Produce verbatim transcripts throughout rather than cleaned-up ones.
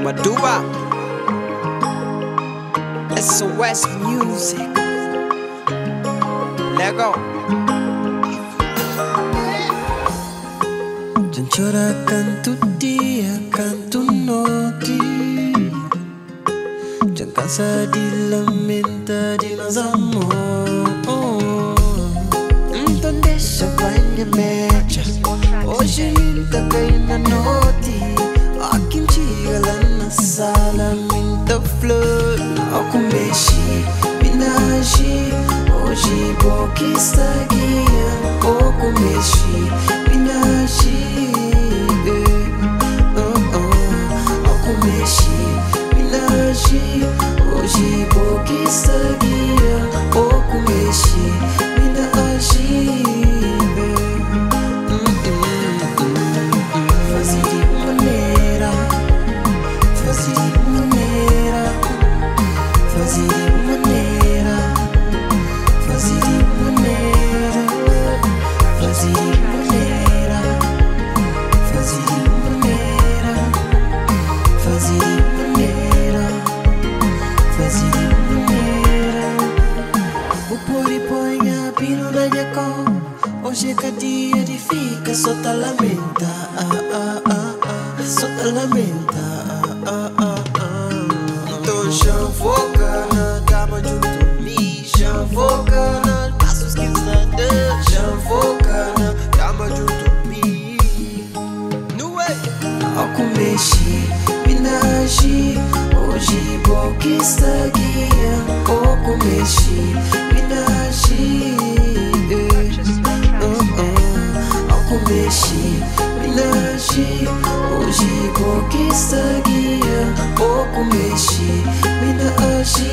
Maduba, S O S Music, Lego. Jangan tu dia akan tu noti, jangan sedih lamenta di mazamu. Então deixa banha mecha, hoje minta cai na noti. Aqui chega lá na sala minta flor, aku mexi, minaji. Hoje boca está guia, aku mexi, minaji. Hoje boca está guia, pouco mexe, me dá agir. Fazer de maneira, fazer de maneira, fazer de maneira, fazer de maneira, fazer de maneira, fazer de maneira, fazer de maneira. Hoje que dia edifica, só te lamenta, ah, ah, ah, ah, só te lamenta, ah, ah, ah. Então já foca na dama junto a mim, já foca na passos que nada, já foca na dama junto a mim. No way, aku mexi, minaji, hoje boca está guia, aku mexi, minaji. Mexi, minaji, hoje boca está guia, pouco mexi, minaji.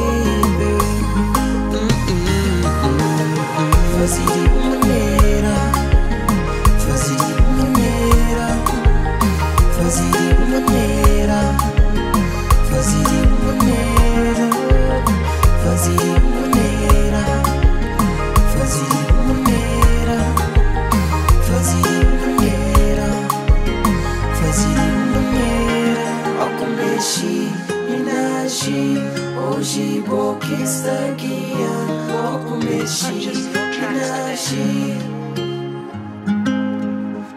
Fazer de maneira, fazer de maneira, fazer de maneira, fazer de maneira, fazer de maneira, fazer de maneira. Fazer de maneira, fazer de maneira, ao mexi, minaji, hoje boca está guia, ao mexi, minaji,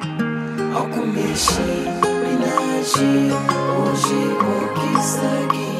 ao mexi, minaji, hoje boca está guia.